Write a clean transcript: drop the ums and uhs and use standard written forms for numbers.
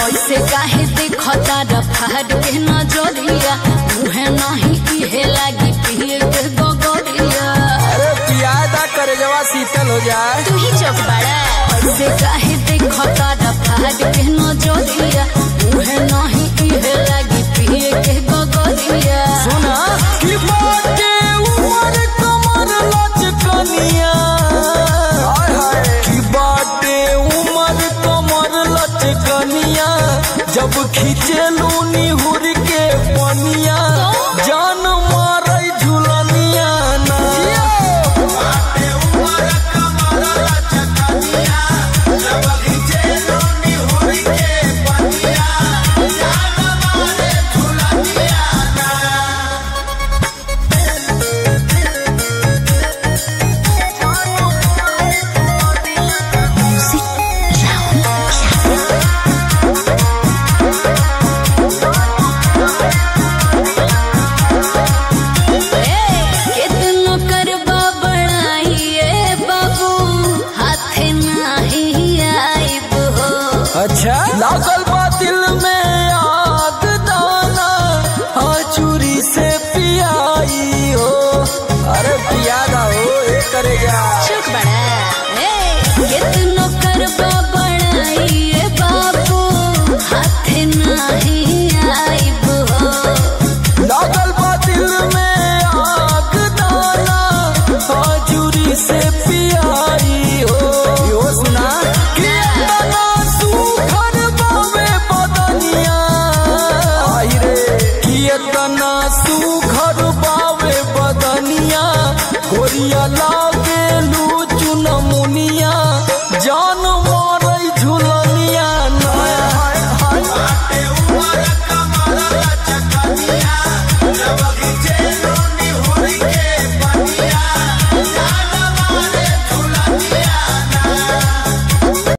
ऐसे काहे देखता रफाद के नजरिया मुहे नहीं इहे लागी पिए के गगरिया। अरे पियादा करे जवा शीतल हो जाए। तू ही चौक बड़ा ऐसे काहे देखता रफाद के नजरिया मुहे नहीं इहे लागी पिए के गगरिया। सुना कि बाटे उमर कमर लचकनिया कि बाटे उमर कमर लचकनिया जब खींचेलू निहुर के पनिया जान मारे झुलनिया ना। बाटे उमर कमर लचकनिया जब खींचेलू निहुर के पनिया जान मारे झुलनिया ना। कितनो करबा बढ़ाइए बाबू हाथे नहीं आइब हो। अच्छा लागल बा दिल में आग दाना हाँ चूरी से पियाई हो। अरे पियादा हो ये करेगा